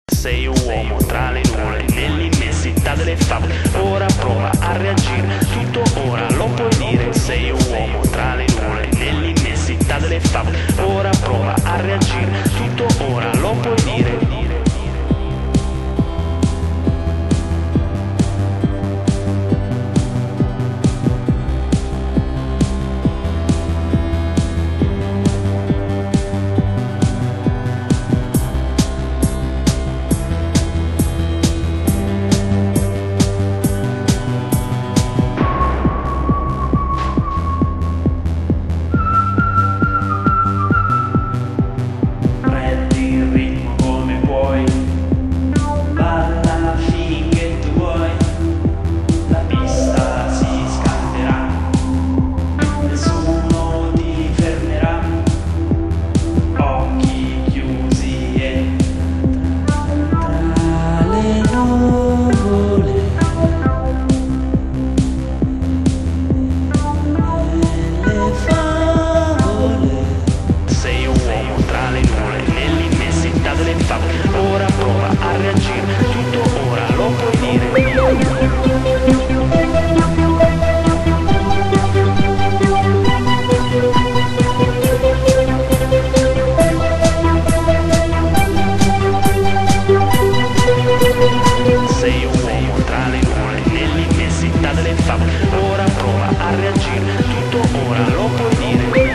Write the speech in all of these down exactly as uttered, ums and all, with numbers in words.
Sei un uomo tra le nuvole, nell'immensità delle favole. Ora prova a reagire, tutto ora lo puoi dire. Sei un uomo tra le nuvole, nell'immensità delle favole. Ora prova a reagire, tutto ora lo puoi dire. Ora prova a reagire, tutto ora lo puoi dire. Sei un uomo tra le nuvole, nell'immensità delle favole. Ora prova a reagire, tutto ora lo puoi dire.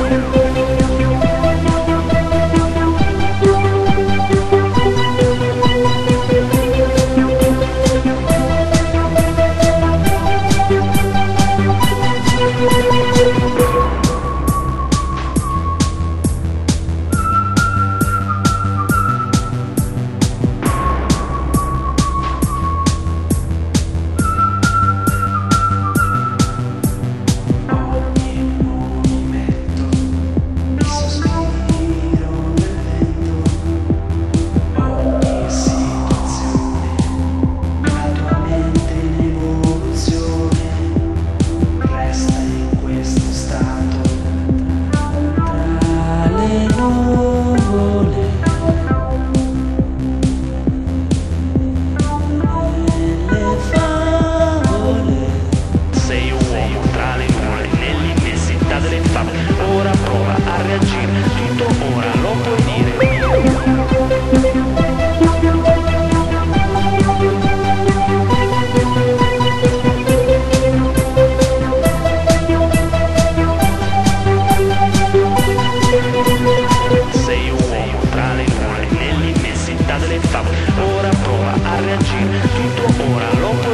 Ora prova a reagire, tutto ora lo puoi dire. Sei un uomo tra le nuvole, nell'immensità delle favole. Ora prova a reagire, tutto ora lo puoi dire.